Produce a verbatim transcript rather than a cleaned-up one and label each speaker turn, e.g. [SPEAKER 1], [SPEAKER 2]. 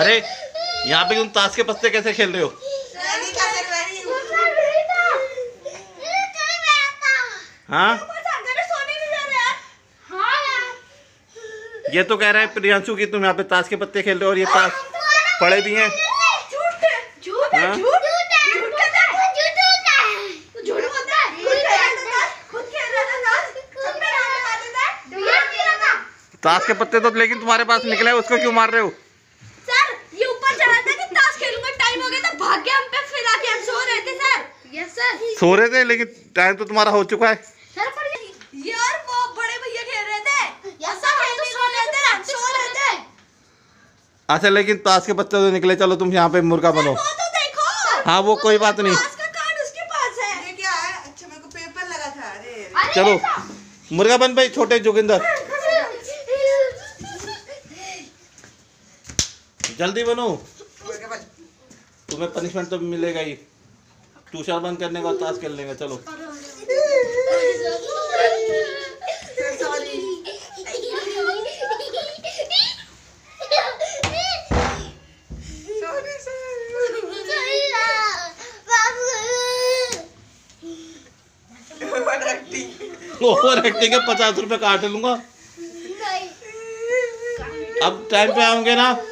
[SPEAKER 1] अरे यहाँ पे तुम ताश के पत्ते कैसे खेल रहे हो? हाँ ये तो कह रहा है प्रियांशु कि तुम यहाँ पे ताश के पत्ते खेल रहे हो और ये ताश पड़े भी हैं। हाँ? ताश के पत्ते तो लेकिन तुम्हारे पास निकले हैं, उसको क्यों मार रहे हो?
[SPEAKER 2] सर ये ऊपर चढ़ा था कि ताश खेलूंगा, टाइम हो गया तो भाग गया हम पे, फिर आके हम सो रहे थे सर। यस सर
[SPEAKER 1] सो रहे थे लेकिन टाइम तो तुम्हारा हो चुका है
[SPEAKER 2] सर। पर यार वो बड़े भैया खेल रहे थे, ऐसा खेल तो सो रहे थे, सो रहे थे।
[SPEAKER 1] अच्छा लेकिन ताश के पत्ते तो निकले, चलो तुम यहाँ पे मुर्गा बनो।
[SPEAKER 2] वो तो देखो।
[SPEAKER 1] हाँ वो कोई बात नहीं,
[SPEAKER 2] ताश का कार्ड उसके पास है।
[SPEAKER 3] ये क्या है? अच्छा मेरे को पेपर लगा था। अरे
[SPEAKER 1] चलो मुर्गा बन भाई छोटे जोगिंदर, जल्दी बनो, तुम्हें पनिशमेंट तो मिलेगा ही। ट्यूशन बंद करने के बाद ताश खेल लेंगे। चलो ओवर एक्टिंग के पचास रुपए काट लूंगा। अब टाइम पे आओगे ना